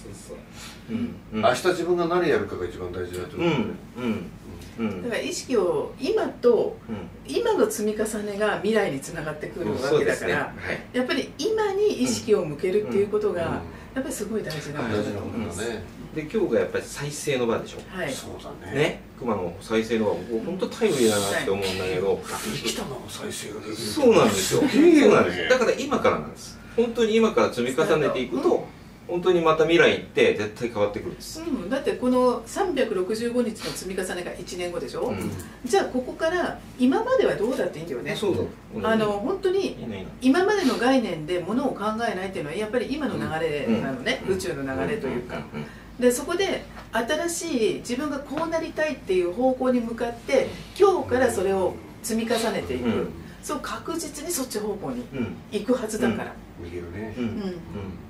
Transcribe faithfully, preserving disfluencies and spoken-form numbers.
そう。 明日自分が何やるかが一番大事だと思う。 だから意識を今と、今の積み重ねが未来につながってくるわけだから、やっぱり今に意識を向けるっていうことがやっぱりすごい大事なことだと思います。 で今日がやっぱり再生の場でしょ。 はい。 そうだね。 ね、熊の再生の場、本当タイムリーだなって思うんだけど、 生きたまま再生ができる。 そうなんですよ。そうなんです。だから今からなんです。本当に今から積み重ねていくと、本当にまた未来って絶対変わってくるんです。 うん、だってこのさんびゃくろくじゅうごにちの積み重ねがいちねんごでしょ。うん、じゃあここから今まではどうだっていいんだよね。 そうだ。 あの本当に今までの概念でものを考えないっていうのはやっぱり今の流れなのね、うん、宇宙の流れというか。でそこで新しい自分がこうなりたいっていう方向に向かって今日からそれを積み重ねていく、うん、そう確実にそっち方向に行くはずだから。 見えるね。 うん